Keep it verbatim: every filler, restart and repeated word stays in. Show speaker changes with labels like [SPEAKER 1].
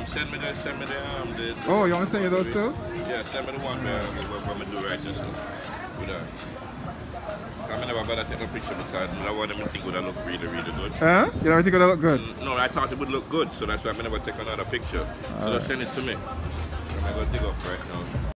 [SPEAKER 1] Um, send me the, send me the, um, the, the
[SPEAKER 2] Oh, you want to send you those too?
[SPEAKER 1] Yeah, send me the one where I'm going to do right just with that. I never better take a picture because I want them to think it would look really, really good.
[SPEAKER 2] Huh? You don't think it would look good?
[SPEAKER 1] Mm, no, I thought it would look good, so that's why I never take another picture. So
[SPEAKER 2] right.
[SPEAKER 1] just send it to me. I'm going to dig up right now.